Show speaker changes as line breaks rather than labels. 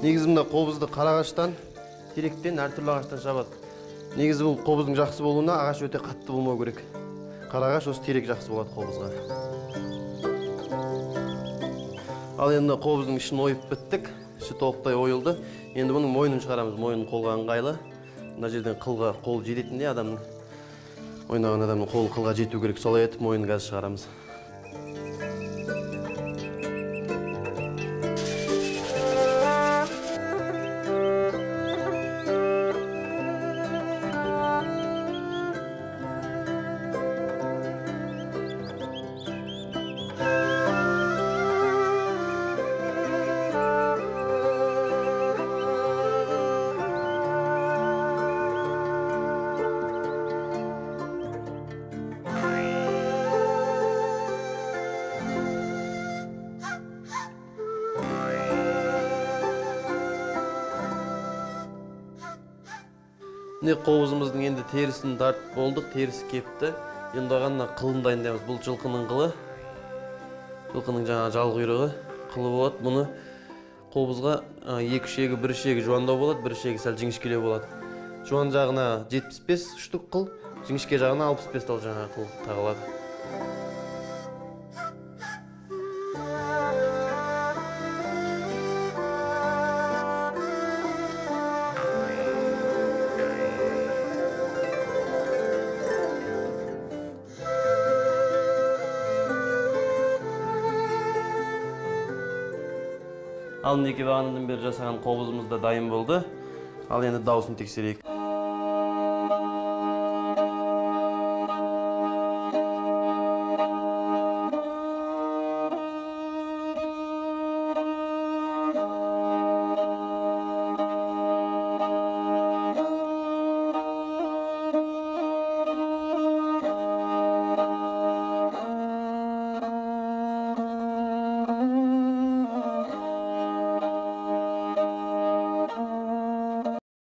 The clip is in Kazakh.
Негізі мына қобызды қарағаштан, теректен, әртүрлі ағаштан жабады. Негізі бұл қобыздың жақсы болуына ағаш өте қатты болмау керек. Қарағаш осы терек жақсы болады қобызға. Ал енді қобыздың ішін ойып біттік. Іші толықтай ойылды. Енді бұның мойнын шығарамыз. Мойнын қолға ыңғайлы. Мына жерден қылға қол жететіндей адамның ойнаған адамның қолы қылға жету керек. Солай етіп мойнын қазір шығарамыз. Қобызымыздың енді терісін тартып болдық, терісі кепті. Енді ғана қылын дайындаймыз. Бұл жылқының қылы. Жылқының жаңа жал құйрығы қылы болады. Бұны қобызға екі ішегі, бір ішегі жуандау болады, бір ішегі сәл жіңішкелеу болады. Жуан жағына 75 штук қыл, жіңішке жағына 65 тал жаңа қыл тағылады. Ал неке бағанадан бері жасаған қобызымыз да дайын болды. Ал енді дауысын тексерейік.